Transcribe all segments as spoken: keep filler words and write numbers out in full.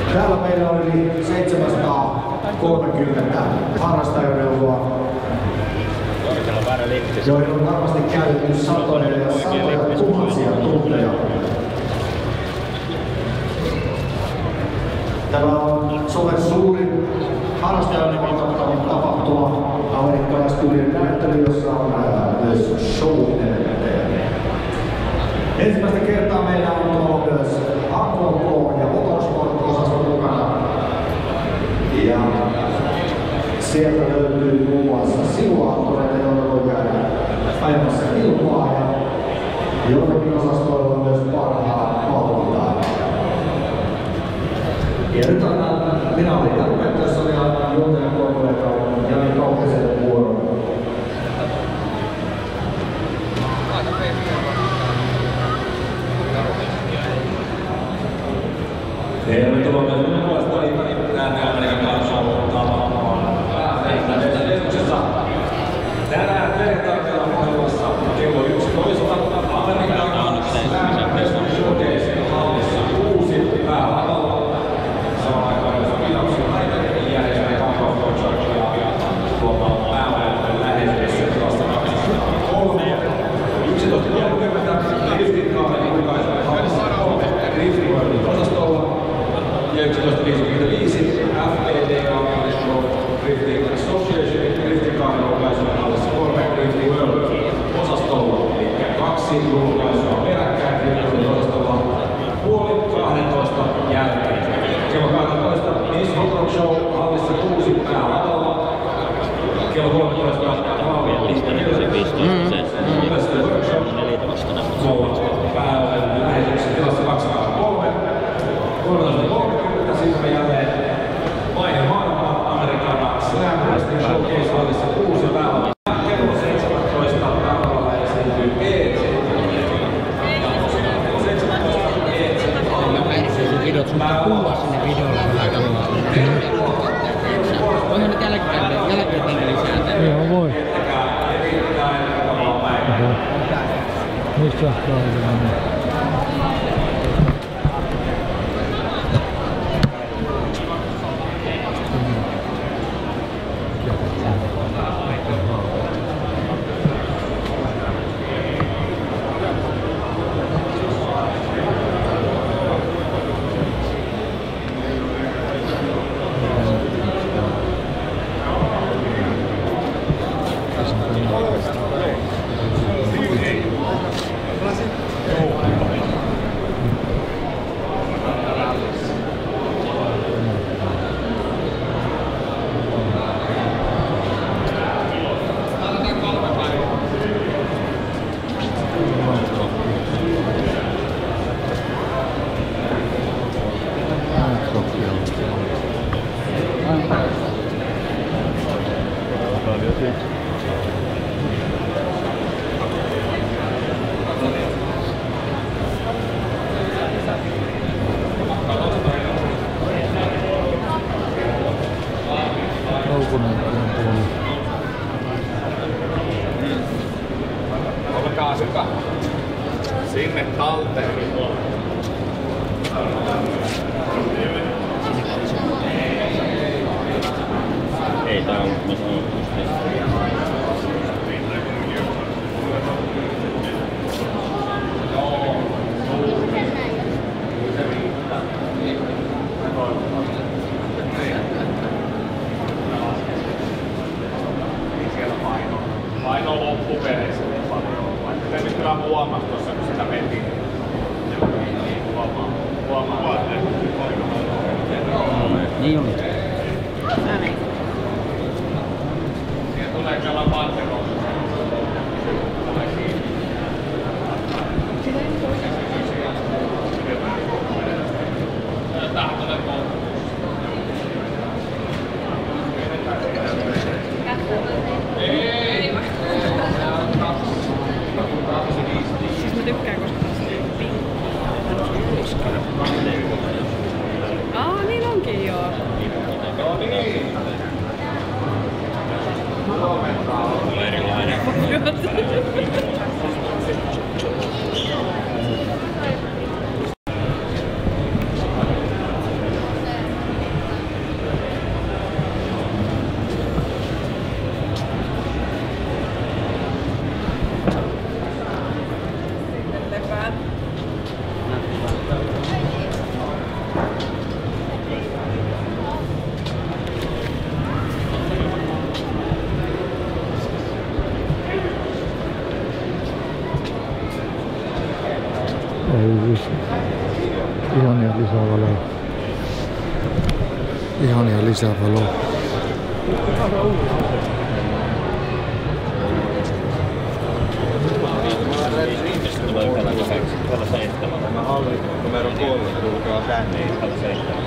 Täällä meillä on yli seitsemänsataakolmekymmentä harrastajaneuvoa, joihin on varmasti käytetty satoja ja satoja tuhansia tunteja. Tämä on Suomen suurin harrastajaneuvoa tapahtuma, amerikkalaistyylinen näyttely, jossa on myös show-elementtejä. Ensimmäistä kertaa meillä on tuolla myös A K K ja Motorsport-osasto mukana. Ja sieltä löytyy muun muassa simulaattoreita, joilla voi käydä ajamassa kilpaa, ja jollakin osastoilla on myös parhaa palkintaa. Ja nyt annan, minä olin Jari-Pettersson ja annan juontajan kollega Jani Kauheselle vuoron. Tervetuloa myös minun puolestani tänne Amerikan kansantapahtuvaan pääsäännöksessä. Tänään perjantaina on puhelussa kello yksitoista Amerikan kansantapahtuvaan showcase hallissa uusi päälavalla. Samaan aikaan myös Pidapsun United järjestää kamppauskonsorttia tuolla päävajoitteen lähestyessä tilassa kaksituhattakolme. yksitoista kolmekymmentä Driftin kahden julkaisujen hallissa kolme Driftin Worldin osastolla. Ja yksitoista viisikymmentäviisi F P D A Drifting Association Driftin kahden julkaisujen hallissa kolme Drifting World osastolla. Eli kaksi julkaisua peräkkäin Driftin osastolla puoli kahdentoista jälkeen. Kello kaksitoista Miss Hot Rod Show hallissa kuusi päälavalla. Kello kolmetoista Valvio Western Workshop pääoven lähetyksessä tilassa kaksisataakolme. kolmetoista kolmekymmentä sitten me jälleen maine maailma Amerikan Slam Wrestling Showcase hallissa kuusi päälavalla. Kello seitsemäntoista päälavalla esiintyy E C. Kello seitsemäntoista E C hallissa. Videot sun pitää kuulua sinne videolle vähän kamaa. Voihan nyt jälkeen jälkeen lisää. Joo, voi. Mistä lähtee? Olkaa hyvä. Sinne talteen. Ei tää on, mä sanon paino loppupeleissä niin paljon. Vaikka te nyt kyllä huomasi tuossa, kun sitä mentiin. Huomaa. Huomaa. Niin oli. Siihen tulee kyllä pantero. Tähän tulee koulutus. Ei! Siis mä tykkään, koska tässä on pinkkaa. Aa, niin onkin joo. No niin! erilainen. Ihania lisävaloa. Tulee vielä kahdeksan, vielä seitsemän. Tämä halli numero kolme tulkaa tänne. Niin, vielä seitsemän.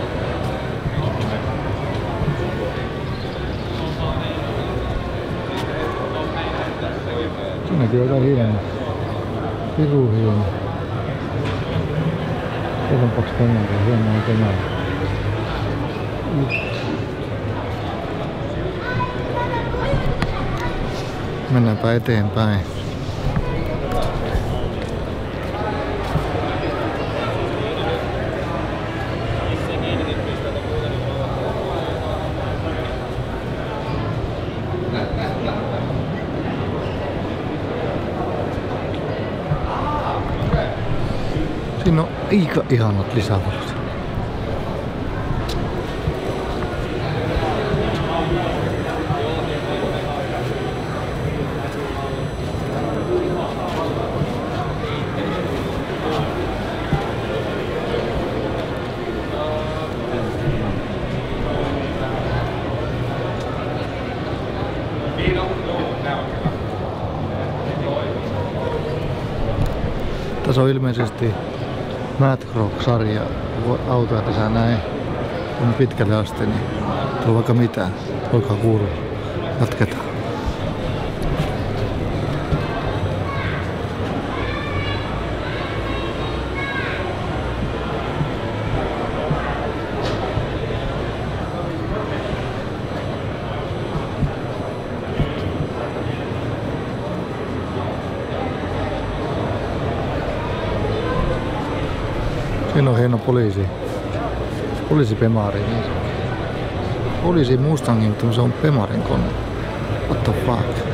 Se näkyy aika hieno. Piru hieno. Katsotaanpas tänään, kun hieno on tänään. Mennäänpä eteenpäin. Siinä on aika ihanat lisävalot. Tässä on ilmeisesti Madrox-sarja autoja tässä näin on pitkälle asti, niin tuolla vaikka mitään. Olkaa kuulua. Jatketaan. Siinä on hieno poliisi. Poliisipemari. Niin. Poliisi Mustangin, mutta se on Pemarin kone. What the fuck?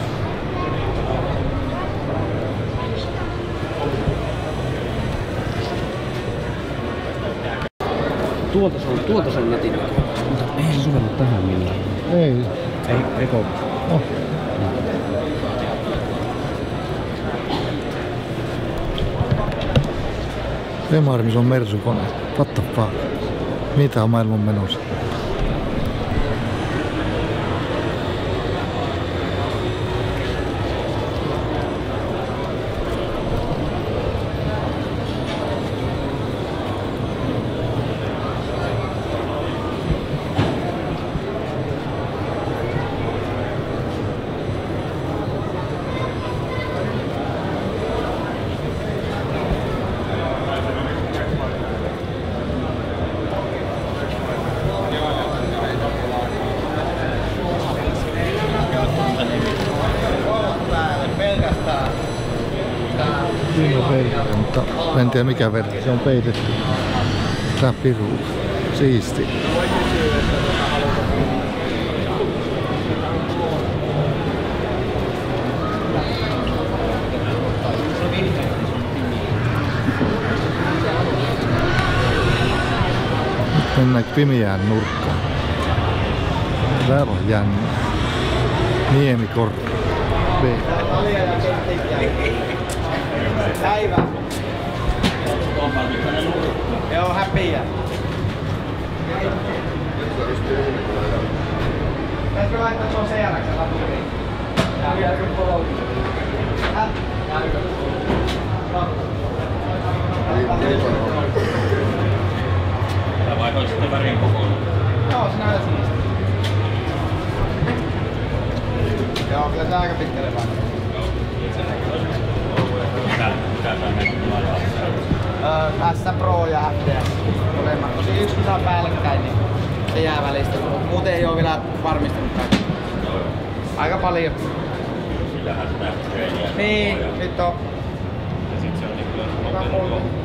Tuolta se on, tuolta se on nätin. Mutta ei se sovellu tähän millään. Ei. Ei, eikö? Oh. Pemari, missä on Mersu-kone. What the fuck? Mitä on maailman menossa? Siinä on peitetty, mutta en tiedä mikä verta. Se on peitetty. Tää piru. Siisti. Nyt mennään pimeään nurkkaan. Täällä on jännä. Niemikorkki. B. Päivä. Joo, häpiä. Täytyy laittaa tuon C R X laturiin. Vieläkö polokin? Häh? Tää vaihoi sitten värin kokonaan. Joo, se näytät siistiä. Joo, kyllä se aika pitkälle vaan. Mitä, mitä tää näkyy laajaa? S Pro ja F D S. Molemmat. Tosi yksi kun saa päällekkäin, niin se jää välistä. Muuten ei oo vielä varmistunut kaikki. Aika paljon. Sillähän sitä treeniä. Niin, nyt on. Ja sit se on niinku nopeasti.